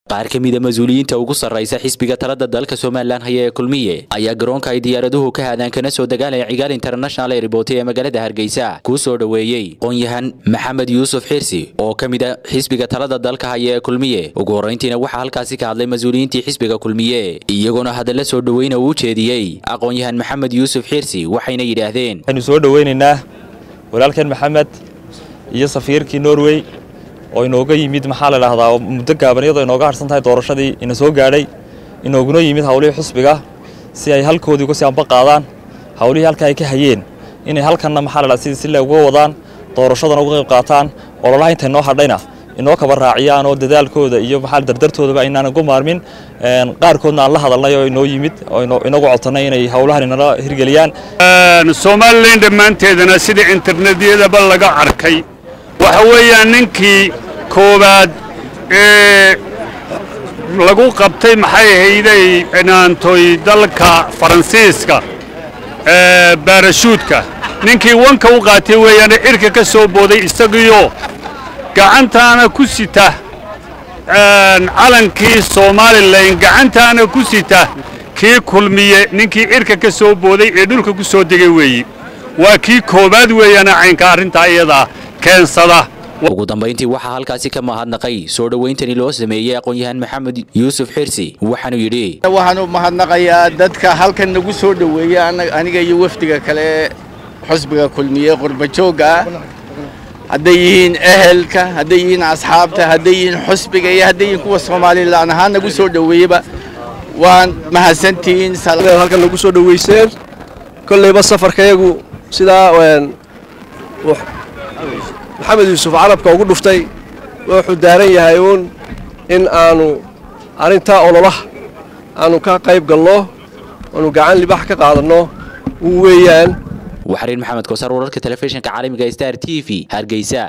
qaar ka mid ah mas'uuliyiinta ugu sarreysa xisbiga talada dalka Soomaaliland haya kulmiye ayaa garoonka ay diyaaraduhu ka hadaan kana soo dagaalay ciyaar international airport ee magaalada Hargeysa ku soo dhaweeyay aqoon-yahan Maxamed Yuusuf Xirsi oo ka mid ah xisbiga talada dalka haya kulmiye ugu horeyntiina waxa halkaasi ka hadlay mas'uuliyiintii xisbiga kulmiye iyaguna hadal soo dhaweyn u jeediyay aqoon-yahan Maxamed Yuusuf Xirsi waxayna yiraahdeen waxaanu soo dhaweynaynaa walaalkan Maxamed iyo safiirkii Norway oo inooga yimid maxaa la raahdaa muddo gaaban iyadoo inooga harsan tahay doorashadii ina soo gaadhay inooguna yimid hawlihii xisbiga si ay halkoodii uga sii anba qaadaan hawlihii halka ay ka hayeen inay halkanna maxaa la raahdaa si uga wadaan doorashadana uga qayb qaataan ololaha inta noo hadhayna inoo kaba raaciyaan oo dadaalkooda iyo maxaa dardartoodaba inaan ugu maarmin qaarkoodna aan la hadalnay oo inoo yimid oo inagu codsanay inay hawlahan inala hirgeliyaan Soomaaliland dhammaanteedana sida internetyada laga arkay waxa weeyaan ninkii koobaad ee lagu qabtay maxay hayday inaantoy dalka Faransiiska baarashuudka ninkii wanka u qaatay weeyaan irka ka soo booday isagiyo gacantaana ku sita calankii Soomaaliland gacantaana ku sita kii kulmiye ninkii irka ka soo booday ee dhulka ku soo degay weeyii waa kii koobaad weeyaan aynka arinta iyada keensada ugu dambeyntii waxa halkaasi ka mahadnaqay soo dhaweyntani loo sameeyay aqoon-yahan Maxamed Yuusuf Xirsi waxaanu yiri waxaanu mahadnaqayaa dadka halkan nagu soo dhaweeyay aniga iyo wafdiga kale xisbiga kulmiye qurba jooga hadday yihiin ehelka hadday yihiin asxaabta hadday yihiin xisbiga iyo hadday yihiin kuwa Soomaaliland ahaan nagu soo dhaweeyba waan mahadsantiin halkan nagu soo dhaweyseen kullayba safarkayagu sida Maxamed Yuusuf carabka ugu dhuftay wuxuu daaran yahay in aanu arinta ololaha aanu ka qayb galno aanu gacan libax ka qaadano weeyaan waxariin Maxamed Koosar wararka telefishinka caalamiga Star TV Hargeysa